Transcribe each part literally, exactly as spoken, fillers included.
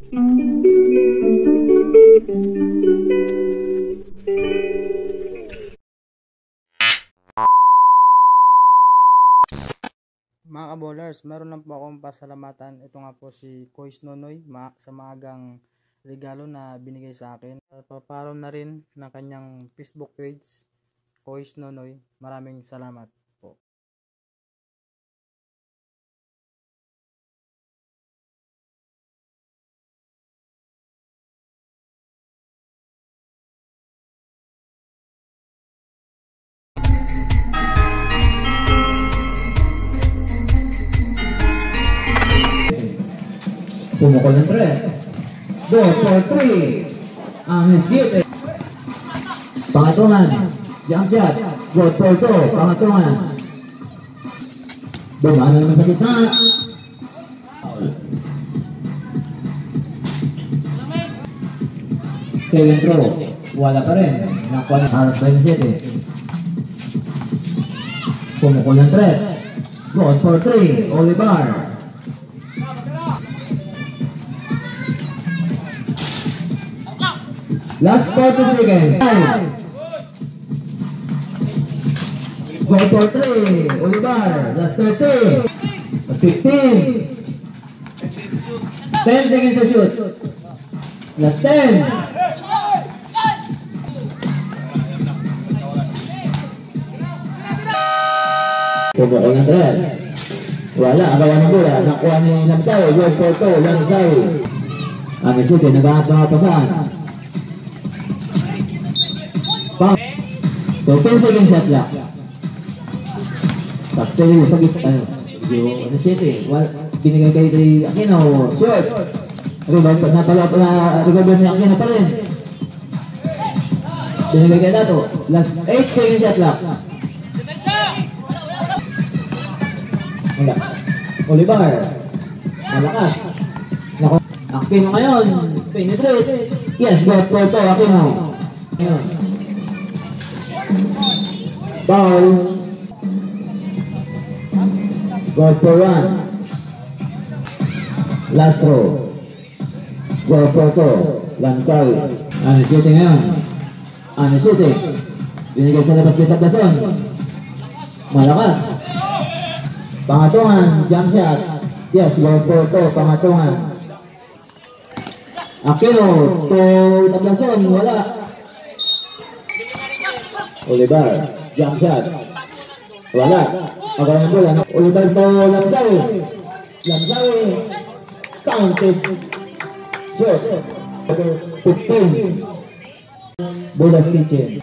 Mga ka-bowlers, meron lang po akong pasalamatan. Ito nga po si Coach Nonoy ma sa maagang regalo na binigay sa akin. Paparo na rin ng kanyang Facebook page, Coach Nonoy. Maraming salamat po. Pumukol ng tres. Ball for three. Ang hit. Pangatungan. Jump shot. Ball for two. Pangatungan. Dumaan na naman sa kita. Second throw. Wala pa rin. Nakuha na harap ba yung siyete. Pumukol ng tres. Ball for three. Olivar. Last forty seconds. Go for three. Olivar. Last thirty. fifteen. ten seconds to shoot. Last ten. Pumukol ng tres. Wala. Agawan ng bola. Nakuha ni Lamsawi. Go for two. Lamsawi. Ang isuti. Nag-aatapasan. So, ten seconds shot lang. Tapos yung sa gitna, yung ano siya eh, binigay kayo kay Aquino, short. Rebound pa na pala, rebound ni Aquino pa rin. Binigay kayo dato. Last eight seconds shot lang. Wala. Olivar. Malakas. Aquino ngayon. Penetrate. Yes, go for to, Aquino. Ngayon. Foul. Go for one. Last throw. Go for two. Lamsawi. Ano shooting ngayon? Ano shooting? Binigay sa labas kita Dason. Malakas. Pangatungan. Jump shot. Yes, go for two. Pangatungan. Aquino. To Tablason. Wala. Olivar, jump shot. Wala. Agawan ng bola. Olivar to Lamsawi. Lamsawi. Counted. Shot. fifteen. Budas Kitchen.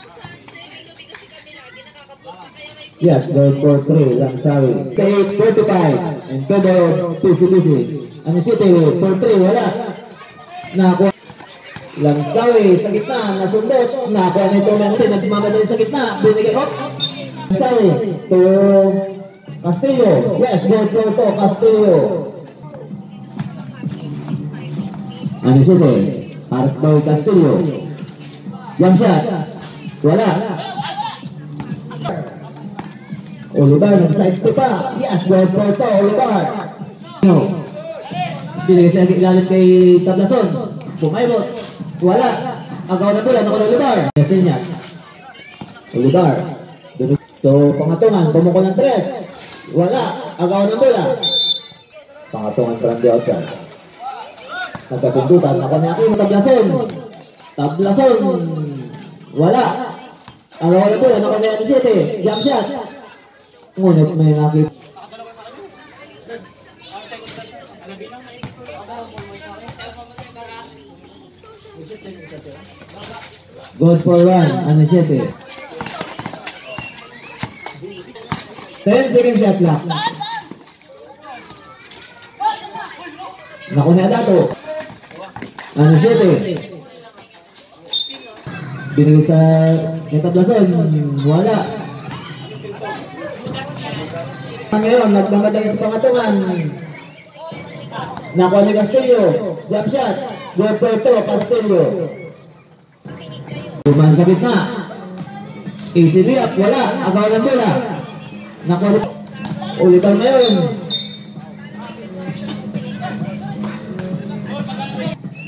Yes, go for three. Lamsawi. eight forty-five. And Todo P C B C. Ano city? For three. Wala. Nakuha. Lamsawi sa gitna, nasundot, nakuha na ito ng nagmamadali sa gitna, binigay ko. Lamsawi to Castillo. Yes, go for to Castillo. Ano siya eh? Haras daw Castillo. Jump shot. Wala. Olivar, nag-side step pa. Yes, go for to Olivar. Binigay sa ilalim kay Tablason. Pumaybot. Wala. Agaw na bola. Nakuha Olivar. Yasinya. Olivar. So, pangatungan. Pumukol ng tres. Wala. Agaw na bola. Pangatungan from the outside. Nagkapundutan. Nakuha niya Aquino. Tablason. Tablason. Wala. Agaw na bola. Nakuha niya City. Jump shot. Ngunit may nakip. Good for one. Ano siya eh? ten seconds shot lang. Nakuha dato. Ano siya eh? Binigay sa Tablason. Wala. Ngayon, nagmamadali sa pangatungan. Nakuha ni Castillo. Jump shot. Good for two. Castillo. Duman sa gitna. Easy layup. Wala. Agaw ng bola. Nakuha. Ulitan ngayon.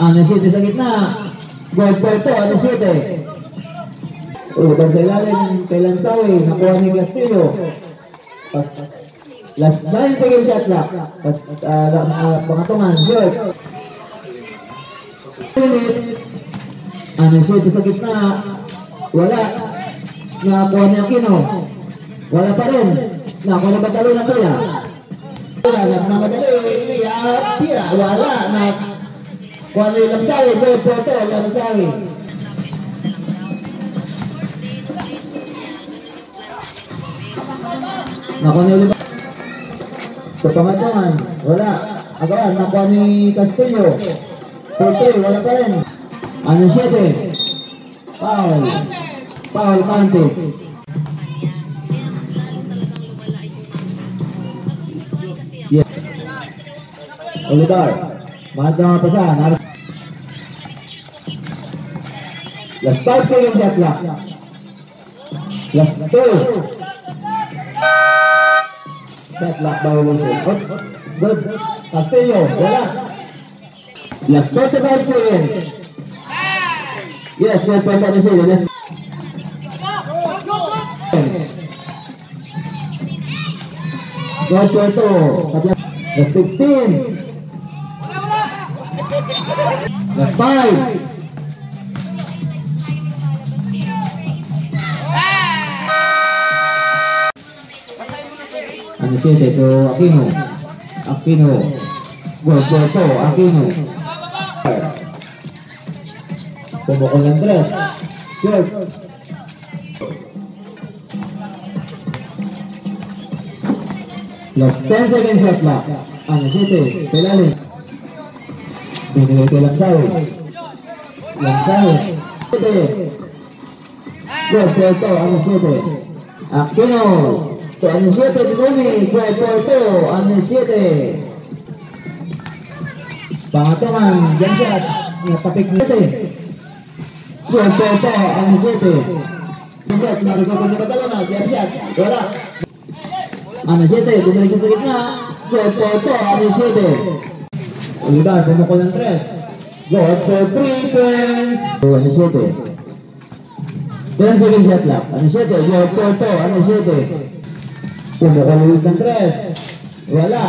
Ano siete sa gitna. Goal Puerto, ano siete. Ulitan sa ilalim kay Lansawi. Nakuha ni Castillo. Pas, last nine second shot clock. Pas, uh, uh, pangatungan, short. Ano siete sa gitna. Wala. Nakakuha ni Aquino. Wala pa rin. Nakuha na batalo na kuya. Wala na madali. Pira. Wala. Na kuha na yung Lansawi. Goal Puerto, Lansawi. Nakuha ni Oliver. Sa pangatungan, wala. Agawan, nakuha ni Castillo. four three, wala pa rin. Ano siete? Foul. Foul contest. Yeah. Oliver. Mahal ka mga pasahan. Last five second shot clock. Last two. Shot clock violation. Oh, good. Castillo, wala. Last thirty-five seconds. Yes, good for that decision. Yes. Good for two. Last fifteen. Last five. Ano siya ito? Aquino. Aquino. Good for two. Aquino. Pumukol ng dress. Good. Last ten seconds shot clock. Ano siya ito? Pelalim. Binigay kay Lansawi. Lansawi. Good for two. Ano siya ito? Aquino. To ano siya ito? Dinumi. Good for two. Ano siya ito? Pangatungan. Diyan siya. Tapik niya ito. Good for two. Ano siya ito? Good. Narito ko niya patalo na. Diyan siya. Wala. Ano siya ito? Bumalik sa gitna. Good for two. Ano siya ito? Oliver, pumukol ng tres. Good for three points. Ano siya ito? ten second shot clock. Ano siya ito? Good for two. Ano siya ito? Pumukol ulit ng tres. Wala.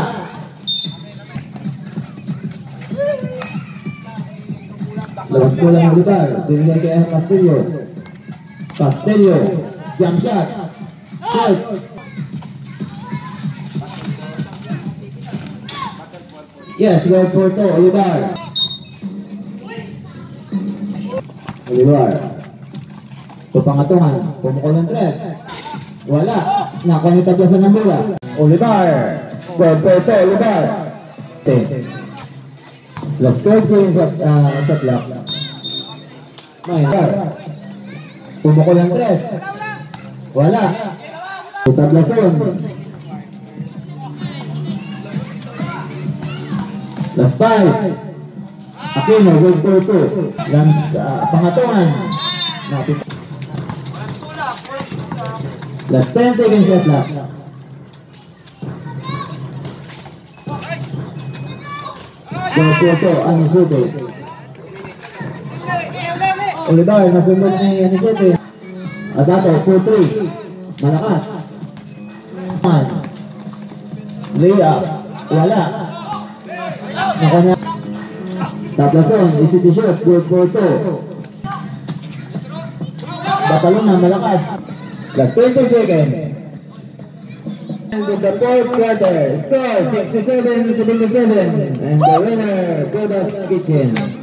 Labas ko lang Oliver. Binigay kay Castillo. Castillo. Jump shot. Shot. Yes, go for two, Oliver. Oliver. Ito pangatungan. Pumukol ng tres. Wala. Nakuha niyo taglasan ng bola. Oliver. Go for two, Oliver. Last twelve seconds shot, uh, shot clock. Oliver. Pumukol ng tres. Wala. Taglasan. Last five. Aquino, good for two. Last uh, pangatungan. Last ten seconds shot clock. Good for two. Ano siya? Oliver, nasunod ni ano siya? At ato, four three. Malakas. One. Layup. Wala. Nakuha niya. Taplason, easy to shoot, good for two. Batalo na, malakas. Last twenty seconds. And in the fourth quarter, score sixty-seven to seventy-seven. And the winner, Godas Kitchen.